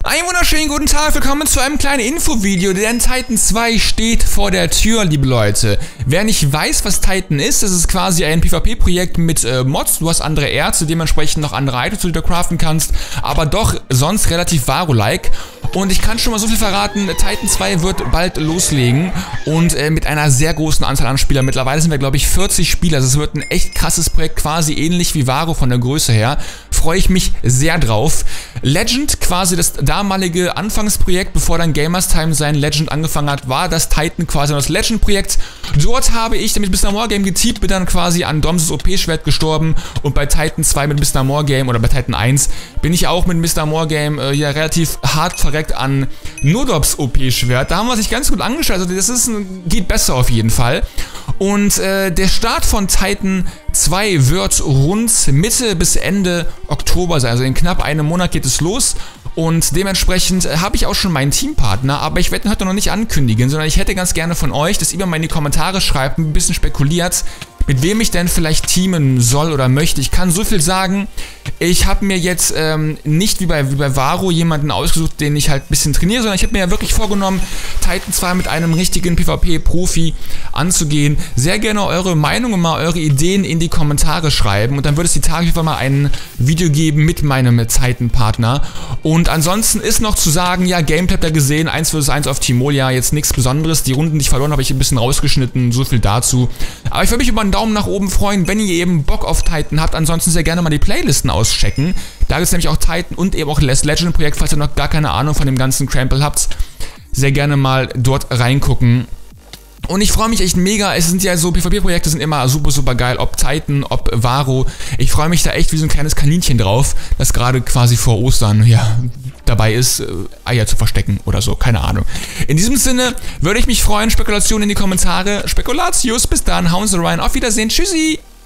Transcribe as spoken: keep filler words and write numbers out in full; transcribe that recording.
Einen wunderschönen guten Tag, willkommen zu einem kleinen Infovideo, denn Titan zwei steht vor der Tür, liebe Leute. Wer nicht weiß, was Titan ist, das ist quasi ein PvP-Projekt mit äh, Mods, du hast andere Erze, dementsprechend noch andere Items, die du craften kannst, aber doch sonst relativ Varo-like. Und ich kann schon mal so viel verraten, Titan zwei wird bald loslegen und äh, mit einer sehr großen Anzahl an Spielern. Mittlerweile sind wir, glaube ich, vierzig Spieler, also es wird ein echt krasses Projekt, quasi ähnlich wie Varo von der Größe her. Freue ich mich sehr drauf. Legend, quasi das damalige Anfangsprojekt, bevor dann Gamers Time sein Legend angefangen hat, war das Titan quasi das Legend-Projekt. Dort habe ich mit Mister More Game geteamt, bin dann quasi an Domses O P-Schwert gestorben und bei Titan zwei mit Mister More Game oder bei Titan eins bin ich auch mit Mister More Game äh, ja relativ hart verreckt an Nodobs O P-Schwert. Da haben wir sich ganz gut angeschaut, also das ist ein, geht besser auf jeden Fall. Und äh, der Start von Titan zwei wird rund Mitte bis Ende Oktober sein, also in knapp einem Monat geht es los. Und dementsprechend habe ich auch schon meinen Teampartner, aber ich werde ihn heute noch nicht ankündigen, sondern ich hätte ganz gerne von euch, dass ihr mal in die Kommentare schreibt, ein bisschen spekuliert, mit wem ich denn vielleicht teamen soll oder möchte. Ich kann so viel sagen, ich habe mir jetzt ähm, nicht wie bei, wie bei Varo jemanden ausgesucht, den ich halt ein bisschen trainiere, sondern ich habe mir ja wirklich vorgenommen, Titan zwei mit einem richtigen PvP-Profi anzugehen. Sehr gerne eure Meinung und mal eure Ideen in die Kommentare schreiben und dann wird es die Tage einfach mal ein Video geben mit meinem Titan-Partner. Und ansonsten ist noch zu sagen, ja, Gameplay habt ihr gesehen, eins versus eins auf Timolia, jetzt nichts Besonderes. Die Runden, die ich verloren habe, habe ich ein bisschen rausgeschnitten, so viel dazu. Aber ich würde mich über einen Daumen nach oben freuen, wenn ihr eben Bock auf Titan habt. Ansonsten sehr gerne mal die Playlisten auschecken. Da gibt es nämlich auch Titan und eben auch das Legend-Projekt, falls ihr noch gar keine Ahnung von dem ganzen Crample habt. Sehr gerne mal dort reingucken. Und ich freue mich echt mega, es sind ja so, PvP-Projekte sind immer super, super geil, ob Titan, ob Varo. Ich freue mich da echt wie so ein kleines Kaninchen drauf, das gerade quasi vor Ostern, ja, dabei ist, äh, Eier zu verstecken oder so, keine Ahnung. In diesem Sinne würde ich mich freuen, Spekulationen in die Kommentare, Spekulatius, bis dann, hauen Sie rein, auf Wiedersehen, tschüssi!